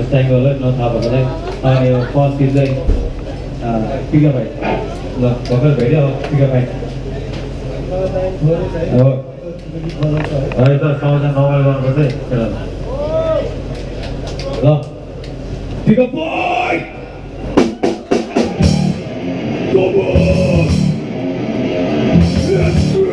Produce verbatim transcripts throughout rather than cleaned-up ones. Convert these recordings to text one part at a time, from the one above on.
स्ट्राइकरले नथाहा भएको चाहिँ अनि यो फर्स्ट गीत चाहिँ पिकअप फाइट ल भर्खर भेट्यो अब पिकअप फाइट हो है त सबैजना नमाल गर्नुपर्छ है ल pickup fight Come on! Let's go!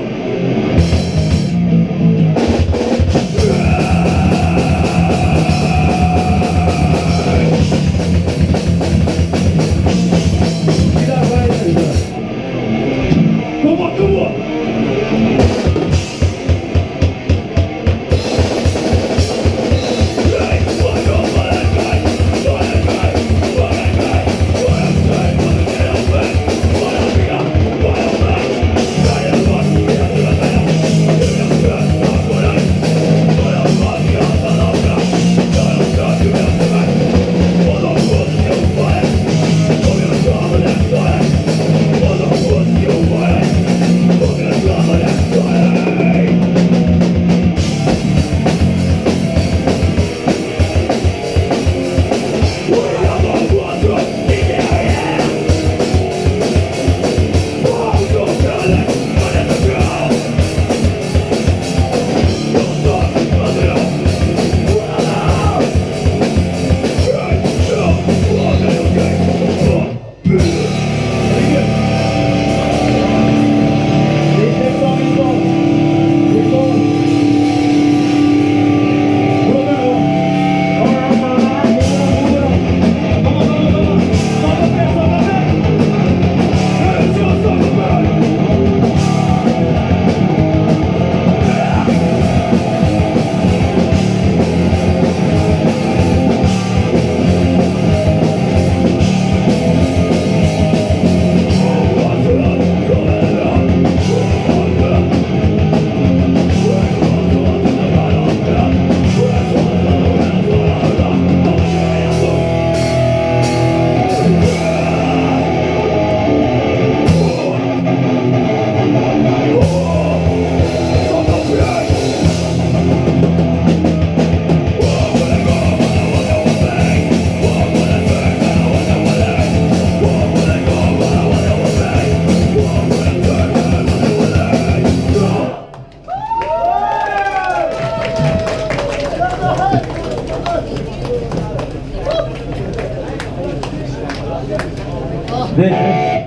This,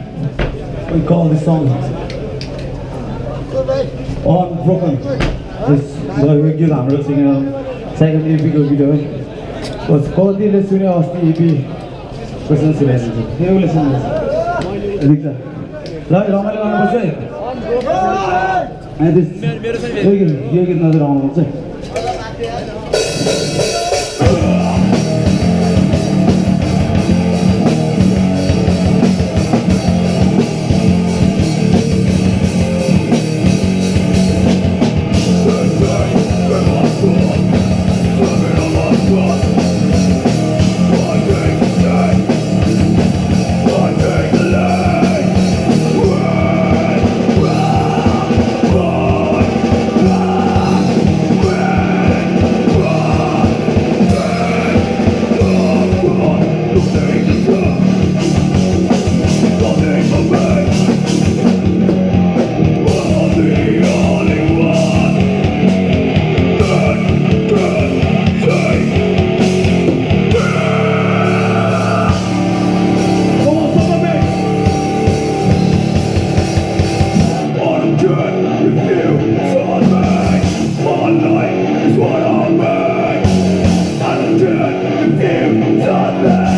we call this song Unbroken. This the git हाम्रो सिंगर सेकेन्ड E P को गीत हो बस कतिले सुन्यो अस्ति E P कसले सुनाइदिन्छ एउले सुन्नुहुन्छ देख्छ ल रमाइलो गर्नुपर्छ है अनि त्यस यो गीत यो गीत नजर आउनुपर्छ है What I'm made, I'm dead, you,